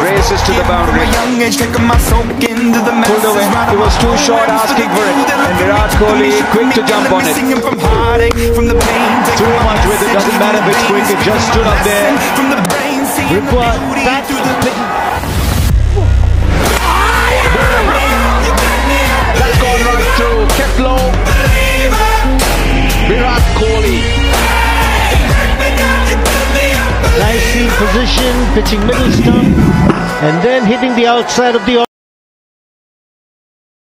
races to the boundary. Pulled away. He was too short, asking for it. And Virat Kohli quick to jump on it. Too much with it. Doesn't matter if it's quick. It just stood up there. That's gone right through. Kept low. Virat Kohli. Nice field position, pitching middle stump, and then hitting the outside of the